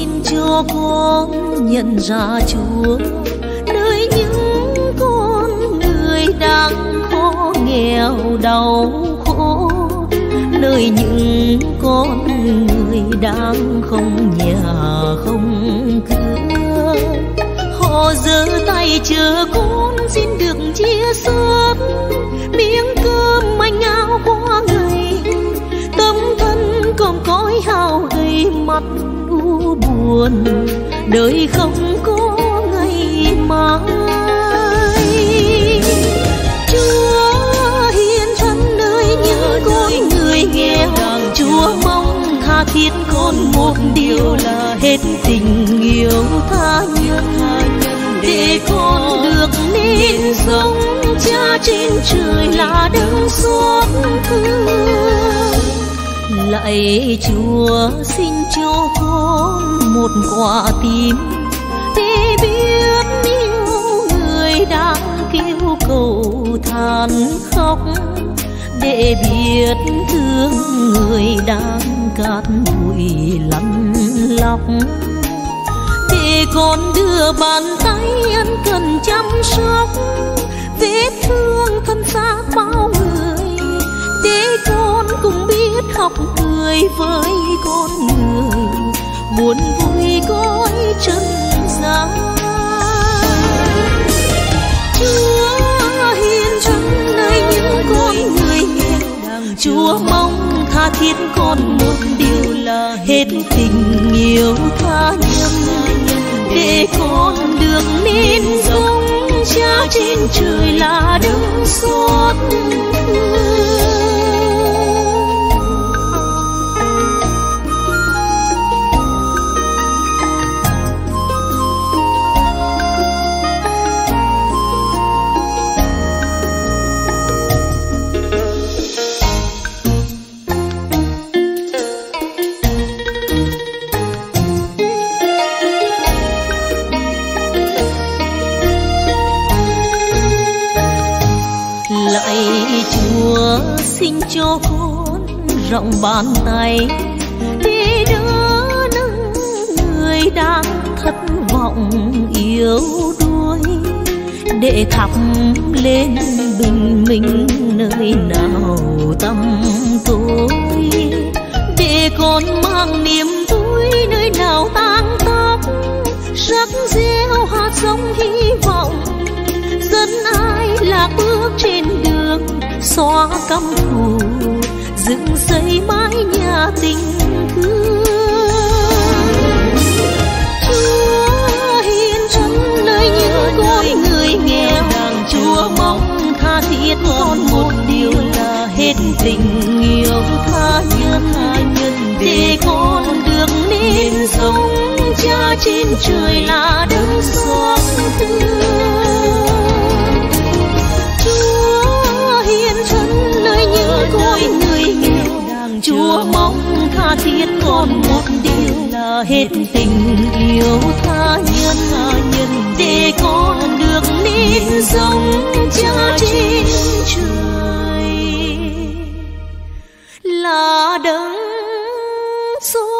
xin cho con nhận ra Chúa nơi những con người đang khó nghèo đau khổ, nơi những con người đang không nhà không cửa. Họ giơ tay chờ con xin được chia sớt miếng cơm manh áo qua ngày, tấm thân còn cõi hao gầy mặt u buồn, đời không có ngày mai. Chúa hiền thân nơi những con người nghèo, Chúa mong tha thiết con một điều là hết tình yêu tha nhân, để con được nên sống Cha trên trời là đấng xót thương. Lạy Chúa xin cho con một quả tim để biết yêu người đang kêu cầu than khóc, để biết thương người đang cát bụi lăn lóc, để con đưa bàn tay ân cần chăm sóc vết thương thân xác bao người, để con cùng biết học cười với con người, buồn vui cõi trần gian. Chúa hiền thân nơi những con người nghèo, Chúa mong tha thiết con một điều là hết tình yêu tha nhân, để con được nên sống Cha trên trời là đấng xót thương. Lạy Chúa xin cho con rộng bàn tay để đỡ nâng người đang thất vọng yếu đuối, để thắp lên bình minh nơi nào tăm tối, để con mang niềm vui nơi nào tang tóc, rắc gieo hạt giống hy vọng, dẫn ai lạc bước trên đường xóa căm thù, dựng xây mái nhà tình thương. Chúa hiền thân nơi những con người nghèo, Chúa mong tha thiết con một điều là hết tình yêu tha nhân, để con được nên sống Cha trên trời là đấng xót thương. Chúa hiền thân nơi những con người nghèo, Chúa mong tha thiết con một điều là hết tình yêu tha nhân, để con được nên sống Cha trên trời là đấng xót